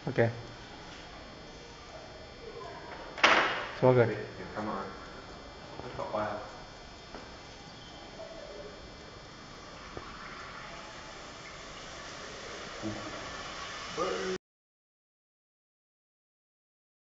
Okay. It's all good. Yeah, come on. Look how wild. Ooh.